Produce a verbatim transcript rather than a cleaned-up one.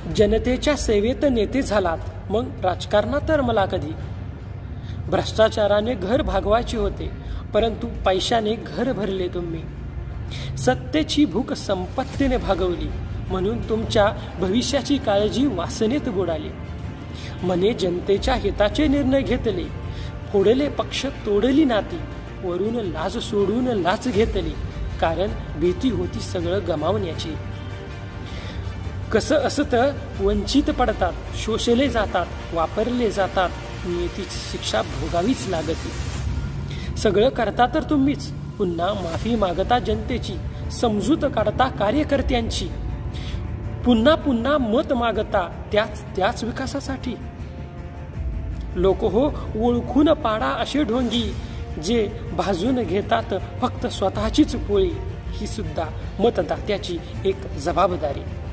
जनतेच्या सेवेत नेते झालात मग राजकारणात तर मला कधी. भ्रष्टाचाराने घर भागवायचे होते परंतु पैशाने घर भरले तुम्ही. सत्तेची भूक संपत्तीने भागवली म्हणून तुमच्या भविष्याची काळजी वासनेत बुडाली. मने जनतेच्या हिताचे निर्णय घेतले, फोडले पक्ष तोडली नाती, वरून लाज सोडून लाच घेतली, कारण भीती होती सगळं गमावण्याची. कसं असतं वंचित पडतात, शोषले जातात, वापरले जातात, नियतीची शिक्षा भोगावीच लागते. सगळं करता तर तुम्हीच, पुन्हा माफी मागता जनतेची, समजूत काढता कार्यकर्त्यांची, पुन्हा पुन्हा मत मागता त्याच त्याच विकासासाठी. लोक हो ओळखून पाडा असे ढोंगी, जे भाजून घेतात फक्त स्वतःचीच पोळी. ही सुद्धा मतदात्याची एक जबाबदारी.